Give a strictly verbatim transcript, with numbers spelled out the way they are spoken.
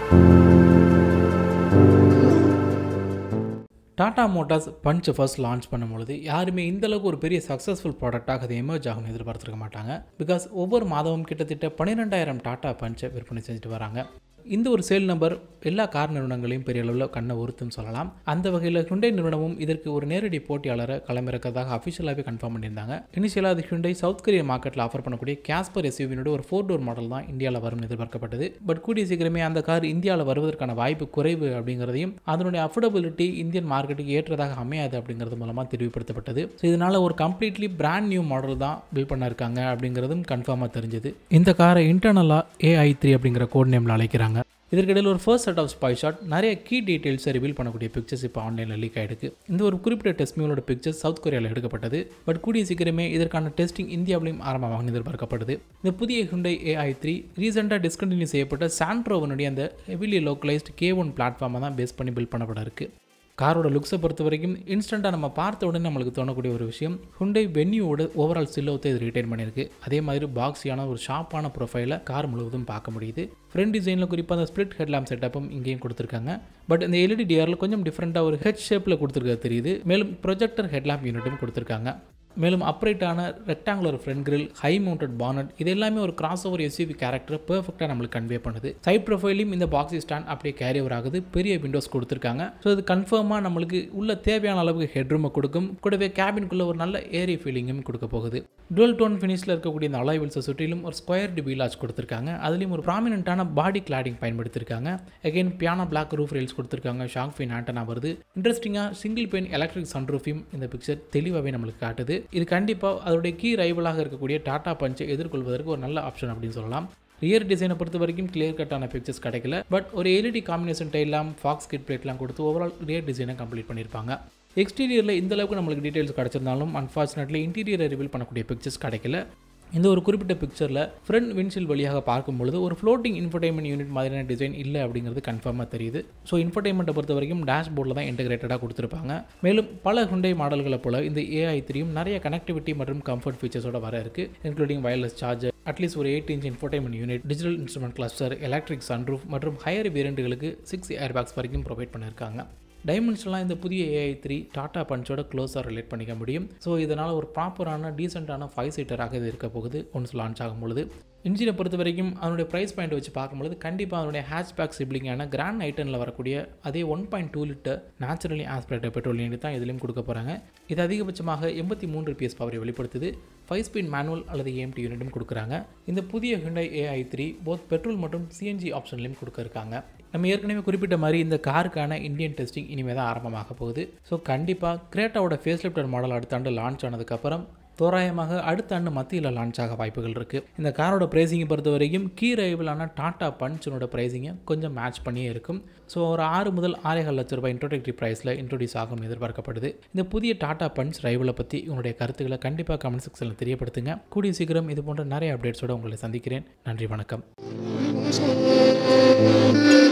Tata motors punch first launch பண்ணும்பொழுது யாருமே இந்தளவுக்கு ஒரு பெரிய சக்ஸஸ்ஃபுல் ப்ராடக்டாக அது எமர்ஜ் ஆகும்னு எதிர்பார்த்துருக்க மாட்டாங்க. பிகாஸ் ஒவ்வொரு மாதமும் கிட்டத்தட்ட பன்னிரெண்டாயிரம் டாடா பஞ்சை விற்பனை செஞ்சுட்டு வராங்க. இந்த ஒரு சேல் நம்பர் எல்லா கார் நிறுவனங்களையும் பெரிய அளவில் கண்ணை உறுத்தும் சொல்லலாம். அந்த வகையில் ஹியூண்டை நிறுவனமும் இதற்கு ஒரு நேரடி போட்டியாளரை களமிறக்கிறதாக அஃபிஷியலாகவே கன்ஃபார்ம் பண்ணியிருந்தாங்க. இனிஷியலாக அது ஹியூண்டை சவுத் கொரியா மார்க்கெட்டில் ஆஃபர் பண்ணக்கூடிய கேஸ்பர் எஸ்யூவினோட ஒரு ஃபோர் டோர் மாடல் தான் இந்தியாவில் வரும்னு எதிர்பார்க்கப்பட்டது. பட் கூடிய சீக்கிரமே அந்த கார் இந்தியாவில் வருவதற்கான வாய்ப்பு குறைவு அப்படிங்கிறதையும் அதனுடைய அஃபோர்டபிலிட்டி இந்தியன் மார்க்கெட்டுக்கு ஏற்றதாக அமையாது அப்படிங்கிறது மூலமாக தெளிவுபடுத்தப்பட்டது. ஸோ இதனால் ஒரு கம்ப்ளீட்லி பிராண்ட் நியூ மாடல் தான் பில்ட் பண்ண இருக்காங்க அப்படிங்கிறதும் கன்ஃபார்மாக தெரிஞ்சது. இந்த காரை இன்டர்னலாக ஏ ஐ த்ரீ அப்படிங்கிற கோட் நேமில் அழைக்கிறாங்க. இதற்கிடையில் ஒரு first set of spy shot நிறைய கீ டீட்டெயில்ஸை ரிவீல் பண்ணக்கூடிய பிக்சர்ஸ் இப்போ ஆன்லைனில் லீக் ஆகிருக்கு. இந்த ஒரு குறிப்பிட்ட டெஸ்ட் மியூலோட பிக்சர்ஸ் சவுத் கொரியாவில் எடுக்கப்பட்டது. பட் கூடிய சீக்கிரமே இதற்கான டெஸ்டிங் இந்தியாவிலையும் ஆரம்பமாக எதிர்பார்க்கப்படுது. இந்த புதிய ஹியூண்டை ஏ ஐ த்ரீ ரீசெண்டாக டிஸ்கண்டினியூ செய்யப்பட்ட சான்ட்ரோவனுடைய அந்த ஹெவிலி லோக்கலைஸ்ட் கே ஒன் பிளாட்ஃபார்மை தான் பேஸ் பண்ணி பில்ட் பண்ணப்பட இருக்குது. காரோட லுக்ஸை பொறுத்த வரைக்கும் இன்ஸ்டண்ட்டாக நம்ம பார்த்த உடனே நம்மளுக்கு தோணக்கூடிய ஒரு விஷயம் ஹுண்டை வென்யூவோட ஓவரால் சில்லோத்தை இது ரிட்டைன் பண்ணியிருக்கு. அதே மாதிரி பாக்ஸியான ஒரு ஷார்ப்பான ப்ரொஃபைலை கார் முழுவதும் பார்க்க முடியுது. ஃப்ரண்ட் டிசைனில் குறிப்பாக அந்த ஸ்பிளிட் ஹெட்லாம்ப் செட்டப்பும் இங்கேயும் கொடுத்துருக்காங்க. பட் இந்த எல்இடி டிஆர்எல் கொஞ்சம் டிஃப்ரெண்ட்டாக ஒரு ஹெட் ஷேப்பில் கொடுத்துருக்கிறது தெரியுது. மேலும் ப்ரொஜெக்டர் ஹெட்லாம்ப் யூனிட்டும் கொடுத்துருக்காங்க. மேலும் அப்ரைட்டான rectangular front grille, high mounted bonnet, இது எல்லாமே ஒரு கிராஸ் ஓவர் எஸ்யூவி கேரக்டரை பெர்ஃபெக்டாக நம்மளுக்கு கன்வே பண்ணுது. சைட் ப்ரொஃபைலையும் இந்த பாக்ஸி ஸ்டாண்ட் அப்படியே கேரி ஓவர் ஆகுது. பெரிய விண்டோஸ் கொடுத்துருக்காங்க. ஸோ இது கன்ஃபார்மாக நம்மளுக்கு உள்ள தேவையான அளவுக்கு ஹெட்ரூமை கொடுக்கும். கூடவே கேபினுக்குள்ளே ஒரு நல்ல ஏரி ஃபீலிங்கும் கொடுக்க போகுது. டுவல் டோன் ஃபினிஷில் இருக்கக்கூடிய இந்த அலாய் வீல்ஸை சுற்றிலும் ஒரு ஸ்கொயர் வீலாஜ் கொடுத்துருக்காங்க. அதுலேயும் ஒரு ப்ராமினென்ட்டான பாடி கிளாடிங் பயன்படுத்திருக்காங்க. Again piano black roof rails கொடுத்துருக்காங்க. ஷாக் ஃபைன் ஆண்டனா வருது. இன்ட்ரெஸ்டிங்காக சிங்கிள் பெயின் எலக்ட்ரிக் சன்ரூஃபையும் இந்த பிக்சர் தெளிவாகவே நம்மளுக்கு காட்டுது. இது கண்டிப்பாக அதோடைய கீ ரைவலாக இருக்கக்கூடிய டாடா பஞ்சை எதிர்கொள்வதற்கு ஒரு நல்ல ஆப்ஷன் அப்படின்னு சொல்லலாம். ரியர் டிசைனை பொறுத்த வரைக்கும் கிளியர் கட்டான பிக்சர்ஸ் கிடைக்கல. பட் ஒரு எல்இடி காம்பினேஷன் டைலாம் ஃபாக்ஸ் கிட் பிளேட்லாம் கொடுத்து ஓவரால் ரியர் டிசைனை கம்ப்ளீட் பண்ணியிருப்பாங்க. எக்ஸ்டீரியரில் இந்த அளவுக்கு நம்மளுக்கு டீடைல்ஸ் கிடைச்சிருந்தாலும் அன்ஃபார்ச்சுனேட்லி இன்டீரியரை ரிவீல் பண்ணக்கூடிய பிக்சர்ஸ் கிடைக்கல. இந்த ஒரு குறிப்பிட்ட பிக்சரில் ஃப்ரண்ட் விண்ட்ஷீல் வழியாக பார்க்கும்பொழுது ஒரு ஃப்ளோட்டிங் இன்ஃபர்டைன்மெண்ட் யூனிட் மாதிரியான டிசைன் இல்லை அப்படிங்கிறது கன்ஃபார்மாக தெரியுது. ஸோ இன்ஃபர்டைன்மெண்ட்டை பொறுத்த வரைக்கும் டேஷ்போர்டில் தான் இன்டெகிரேட்டடாக கொடுத்துருப்பாங்க. மேலும் பல ஹுண்டை மாடல்களை போல இந்த ஏ ஐ த்ரீயும் நிறைய கனெக்டிவிட்டி மற்றும் கம்ஃபர்ட் ஃபீச்சர்ஸோட வர இருக்குது. இன்க்ளூடிங் வயர்லெஸ் சார்ஜர், அட்லீஸ்ட் ஒரு eight inch infotainment unit, digital instrument cluster, electric sunroof மற்றும் ஹையர் வேரியண்ட்டுகளுக்கு சிக்ஸ் ஏர் பேக்ஸ் வரைக்கும் ப்ரொவைட் பண்ணியிருக்காங்க. டைமென்ஷன்லாம் இந்த புதிய ஏ ஐ த்ரீ டாடா பஞ்சோட க்ளோஸாக ரிலேட் பண்ணிக்க முடியும். ஸோ இதனால் ஒரு ப்ராப்பரான டீசெண்டான ஃபைவ் சீட்டராக இது இருக்க போகுது ஒன்ஸ் லான்ச் ஆகும்பொழுது. இன்ஜினை பொறுத்த வரைக்கும் அதனுடைய ப்ரைஸ் பாயிண்ட் வச்சு பார்க்கும்பொழுது கண்டிப்பாக அதனுடைய ஹேட்ச்பேக் சிப்ளிங்கான கிராண்ட் ஐட்டனில் வரக்கூடிய அதே one point two litre naturally aspirated petrol unit தான் இதுலேயும் கொடுக்க போகிறாங்க. இது அதிகபட்சமாக எண்பத்தி மூன்று பிஎஸ் பவரை வெளிப்படுத்துது. ஃபைவ் ஸ்பீட் மேனுவல் அல்லது ஏஎம்டி யூனிட்டும் கொடுக்குறாங்க. இந்த புதிய Hyundai A I three both petrol மற்றும் சிஎன்ஜி ஆப்ஷன்லையும் கொடுக்க இருக்காங்க. நம்ம ஏற்கனவே குறிப்பிட்ட மாதிரி இந்த காருக்கான இந்தியன் டெஸ்டிங் இனிமேல் தான் ஆரம்பமாக போகுது. ஸோ கண்டிப்பாக கிரேட்டாவோட ஃபேஸ் லிஃப்டர் மாடல் அடுத்த ஆண்டு லான்ச் ஆனதுக்கப்புறம் தோராயமாக அடுத்த ஆண்டு மத்தியில் லான்ச் ஆக வாய்ப்புகள் இருக்குது. இந்த காரோட ப்ரைஸிங்கை பொறுத்த வரைக்கும் கீ ரைவலான டாடா பஞ்சனோட ப்ரைஸிங்கை கொஞ்சம் மேட்ச் பண்ணியே இருக்கும். ஸோ ஒரு ஆறு முதல் ஆறேகால் லட்ச ரூபாய் இன்ட்ரோடக்டரி ப்ரைஸில் இன்ட்ரோடியூஸ் ஆகும் எதிர்பார்க்கப்படுது. இந்த புதிய டாடா பஞ்ச் ரைவலை பற்றி உங்களுடைய கருத்துக்களை கண்டிப்பாக கமெண்ட் செக்ஷனில் தெரியப்படுத்துங்க. கூடிய சீக்கிரம் இது போன்ற நிறைய அப்டேட்ஸோடு உங்களை சந்திக்கிறேன். நன்றி, வணக்கம்.